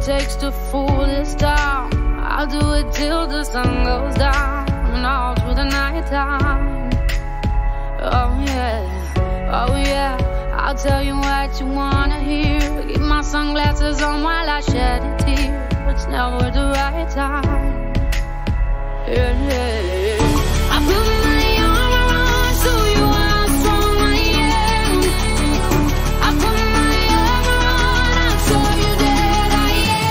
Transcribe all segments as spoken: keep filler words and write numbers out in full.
takes to fool this town. I'll do it till the sun goes down and all through the night time. Oh yeah, oh yeah, I'll tell you what you wanna hear. Keep my sunglasses on while I shed a tear. It's never the right time. Yeah, yeah. I put my arm around so you how strong I am. I put my arm around and show you that I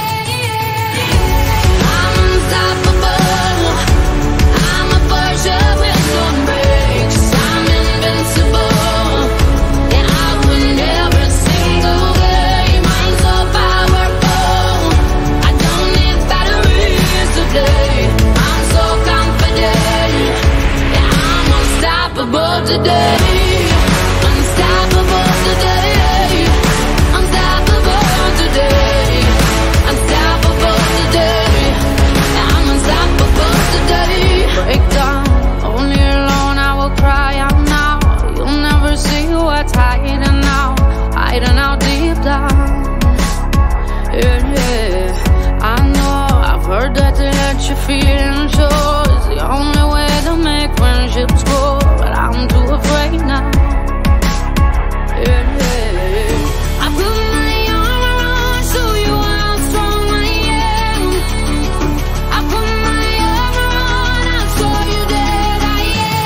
am. I'm unstoppable. I'm a Porsche with no brakes. I'm invincible. Yeah, I win every single game. I'm so powerful. I don't need batteries to play. I'm so confident. Yeah, I'm unstoppable today. Unstoppable today. Unstoppable today. Unstoppable today. Yeah, I'm unstoppable today. Break down, only alone I will cry out now. You'll never see what's hiding out, hiding out deep down. Yeah, yeah, I know, I've heard that to let you feel and show is the only way to make friendships grow, but I'm too afraid now. Yeah, yeah, I put my arm around so you how strong I am. I put my arm around and show you that I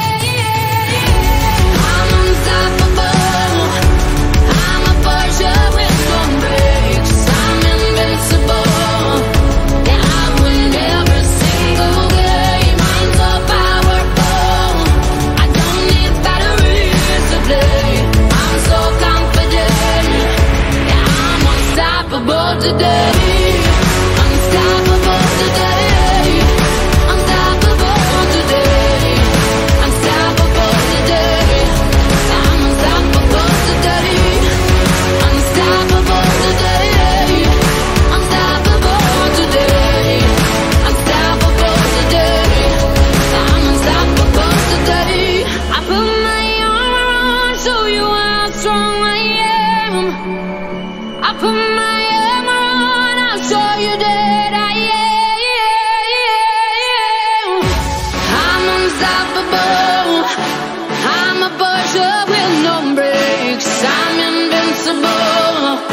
am. I'm unstoppable. I'm a Porsche with no brakes. I'm invincible. Yeah, I win every single game. I'm so powerful. I don't need batteries to play. I'm so confident. Yeah, I'm unstoppable today. Unstoppable today. Unstoppable today. Unstoppable today. I'm unstoppable today. Unstoppable today. Unstoppable today. Unstoppable today. I'm unstoppable today. I put my arm around, show you how strong I am. I put my arm around, I'll show you that I am. I'm unstoppable. I'm a Porsche with no brakes. I'm invincible.